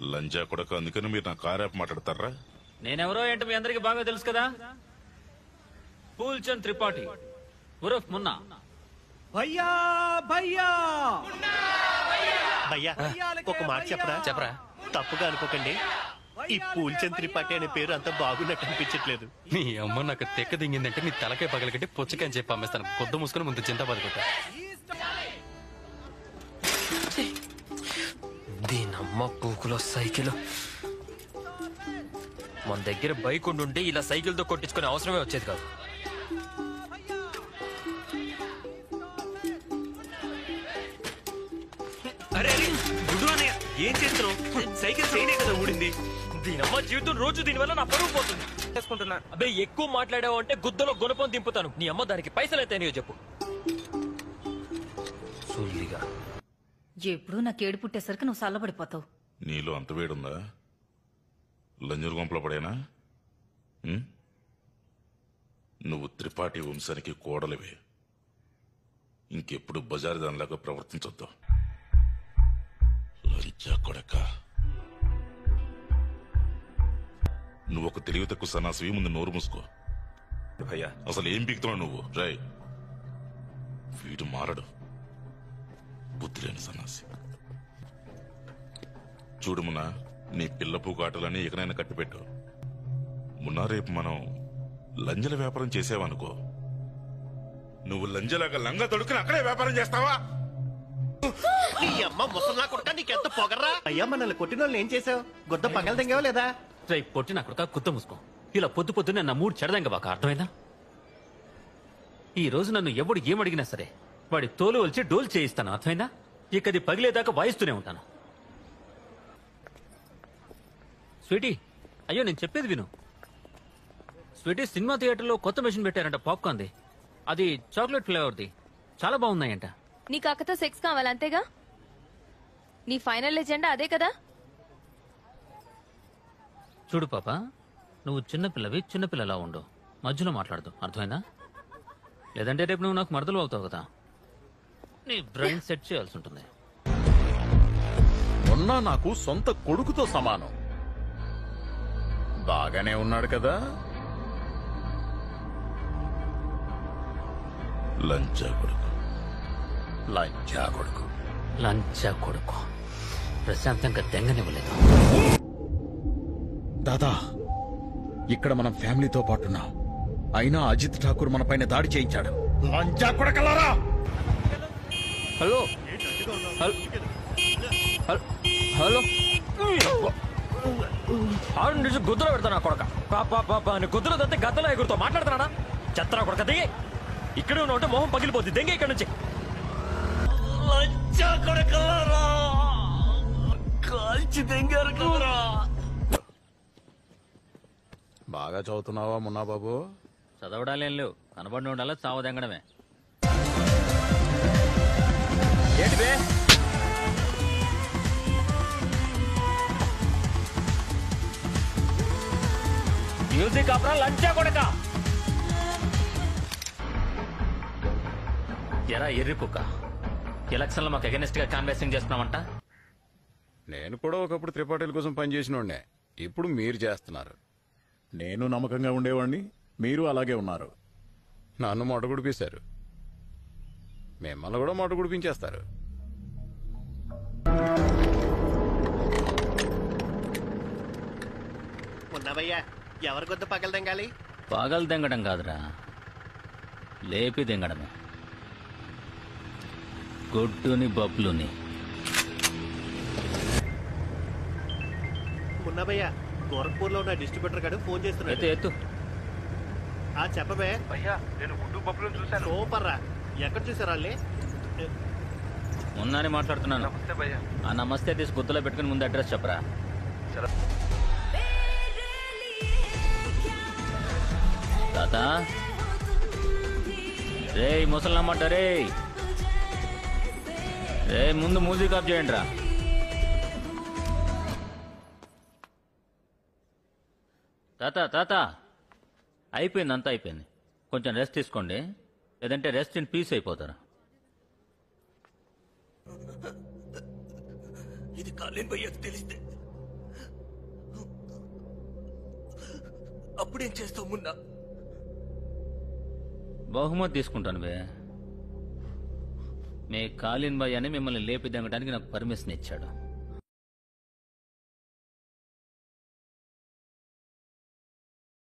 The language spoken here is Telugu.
లంజా కొడక, అందుకని మీరు నా కారు యాప్ మాట్లాడతారా? నేనెవరో ఏంటో మీ అందరికి బాగా తెలుసు కదా. పూల్చంద్ త్రిపాఠి ఉరఫ్ మున్నా. భయ్యా భయ్యా భయ్యా ఒక మాట చెప్పరా? చెప్పరా. తప్పుగా అనుకోకండి, ఈ పూల్చంద్ త్రిపాఠి అనే పేరు అంత బాగున్నట్టు అనిపించట్లేదు. నీ అమ్మ నాకు తెక్క దింగిందంటే నీ తలకాయ పగలకంటే పుచ్చకాయని చెప్పి అమ్మేస్తాను. కొద్ది మూసుకొని ముందు చింతబాద్ కొట్టా. దీనమ్మ పూకులో సైకిల్. మన దగ్గర బైక్ ఉండుంటే ఇలా సైకిల్ తో కొట్టించుకునే అవసరమే వచ్చేది కాదు. అరే ఏం చేస్తున్నావు? సైకిల్ చేయనే కదా ఊడింది. దీనమ్మ జీవితం రోజు దీనివల్ల నా పరువు పోతుంది. చేసుకుంటున్నా. అబ్బే ఎక్కువ మాట్లాడావు అంటే గుద్దలో గుణపం దింపుతాను. నీ అమ్మ దానికి పైసలు అయితేనే చెప్పు. సూలిగా ఎప్పుడు నాకు ఏడు పుట్టేసరికి నువ్వు చల్లబడిపోతావు. నీలో అంత వేడుందా? లంజూరు గుంపలో పడేనా? నువ్వు త్రిపాఠి వంశానికి కోడలివే. ఇంకెప్పుడు బజారు దానిలాగా ప్రవర్తించొద్దు. లంచా కొడక, నువ్వు ఒక తెలివి తక్కువ సన్నాసివి. ముందు నోరు మూసుకో. భయ్యా అసలు ఏం పీకుతున్నావు నువ్వు? రాయ్, వీడు మారడు, బుద్ధి లేని సన్నాసి. చూడు మున్నా, నీ పిల్లపు కాటలని ఎకనైనా కట్టిపెట్టు. మున్నా రేపు మనం లంజల వ్యాపారం చేసావనుకో, నువ్వు లంజలాగా లంగా తొడుక్కుని అక్కడే వ్యాపారం చేస్తావా? నీ అమ్మ ముసలా కొడక, నీకెంత పొగర్రా? అయ్యా మనల్ని కొట్టిన వాళ్ళు ఏం చేసావు? గుద్ద పగల దింగావా లేదా? రేపు పొట్టి నా కొడుక కుత్త మూసుకో. ఇలా పొద్దు పొద్దునే నా మూడు చెడదంగ బాక, అర్థమైందా? ఈ రోజు నన్ను ఎవడు ఏమడిగినా సరే వాడి తోలు వలిచి డోల్ చేయిస్తాను, అర్థమైందా? ఇక అది పగిలేదాకా వాయిస్తూనే ఉంటాను. స్వీటీ, అయ్యో నేను చెప్పేది విను. స్వీటీ, సినిమా థియేటర్లో కొత్త మెషిన్ పెట్టారంట పాప్కార్న్ది. అది చాక్లెట్ ఫ్లేవర్ది. చాలా బాగున్నాయంట. నీకు అక్కతో సెక్స్ కావాలంతేగా? నీ ఫైనల్ ఎజెండా అదే కదా? చూడు పాప, నువ్వు చిన్నపిల్లవి, చిన్నపిల్లలా ఉండు. మధ్యలో మాట్లాడదు, అర్థమైందా? లేదంటే రేపు నువ్వు నాకు మరదలు అవుతావు కదా. నీ బ్రెయిన్ సెట్ చేయాల్సి ఉంటుంది. మొన్న నాకు సొంత కొడుకుతో సమానం. బాగానే ఉన్నాడు కదా? లంచా కొడుకు, లంచా కొడుకు, లంచా కొడుకు. ప్రశాంతంగా తెంగనివ్వలేదు. దాదా, ఇక్కడ మనం ఫ్యామిలీతో పాటున్నాం. అయినా అజిత్ ఠాకూర్ మన పైన దాడి చేయించాడు. లంచా కొడకలారా! హలో హలో, గుద్దలో పెడతా నా కొడక. పాపా అని గుద్దలో దంతే గద్దలో ఎగురుతో మాట్లాడుతున్నాడా? చెత్తరా కొడక, దిగి. ఇక్కడ ఉంటే మొహం పగిలిపోద్ది. దెంగే ఇక్కడ నుంచి. కాల్చి దెంగారు కదరా. బాగా చదువుతున్నావా మున్నా బాబు? చదవడాలేం లేవు, కనబడి ఉండాలి, చావు దెంగడమే. ఏంటి బే? మ్యూజిక్ అప్పుడు లంచా కొడక. ఎరా ఎర్రి కుక్క, ఎలక్షన్ లో మాకు అగెనిస్ట్ గా కాన్వాసింగ్ చేస్తున్నామంట. నేను కూడా ఒకప్పుడు త్రిపాఠిల కోసం పనిచేసినోడ్నే. ఇప్పుడు మీరు చేస్తున్నారు. నేను నమ్మకంగా ఉండేవాడిని, మీరు అలాగే ఉన్నారు. నన్ను మొట గుడిపేశారు, మిమ్మల్ని కూడా మొట గుడిపించేస్తారు. ఉన్నావయ్యా, ఎవరి గుద్ద పగల దింగాలి? పగలు దెంగడం కాదురా, లేపి దెంగడమే. గొడ్డుని బబ్లుని. ఉన్నావయ్యా, గోరఖ్పూర్ లో ఉన్న డిస్ట్రిబ్యూటర్ గారు ఫోన్ చేస్తున్నాడు. ఎత్తు. చెప్పబే. భయ్యా, నేను గుడ్డు పప్పులను చూశాను. సూపర్ రా. ఎక్కడ చూసారా? ఉన్నాని మాట్లాడుతున్నాను. నమస్తే భయ్యా. ఆ నమస్తే తీసి గుర్తులో పెట్టుకుని ముందు అడ్రస్ చెప్పరా. తాత రే, ముసలమ్మంట రే. రే ముందు మ్యూజిక్ ఆఫ్ చేయండి రా. తాత అయిపోయింది, అంతా అయిపోయింది. కొంచెం రెస్ట్ తీసుకోండి, లేదంటే రెస్ట్ ఇన్ పీస్ అయిపోతారు. ఇది కాలేని భయ్యకు తెలిస్తే అప్పుడేం చేస్తావు మున్నా? బహుమతి తీసుకుంటాను బే. మీ కాలిన్ బాయ్ అని మిమ్మల్ని లేపి దంగడానికి నాకు పర్మిషన్ ఇచ్చాడు.